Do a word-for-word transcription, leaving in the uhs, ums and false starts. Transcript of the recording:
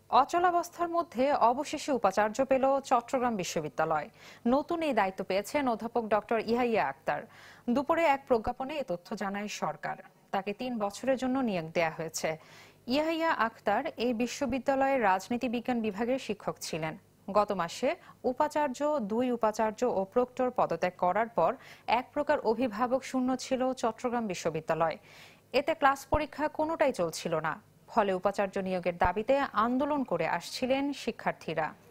অচলাবস্থার মধ্যে অবশেষে উপাচার্য পেল চট্টগ্রাম বিশ্ববিদ্যালয়। নতুন এই দায়িত্ব পেয়েছেন অধ্যাপক ডক্টর ইয়াহিয়া আক্তার। দুপুরে এক প্রজ্ঞাপনে এ তথ্য জানায় সরকার। তাকে তিন বছরের জন্য নিয়োগ দেয়া হয়েছে। ইয়াহিয়া আক্তার এই বিশ্ববিদ্যালয়ের রাজনীতি বিজ্ঞান বিভাগের শিক্ষক ছিলেন। গত মাসে উপাচার্য, দুই উপাচার্য ও প্রক্টর পদত্যাগ করার পর এক প্রকার অভিভাবক শূন্য ছিল চট্টগ্রাম বিশ্ববিদ্যালয়। এতে ক্লাস পরীক্ষা কোনোটাই চলছিল না। ফলে উপাচার্য নিয়োগের দাবিতে আন্দোলন করে আসছিলেন শিক্ষার্থীরা।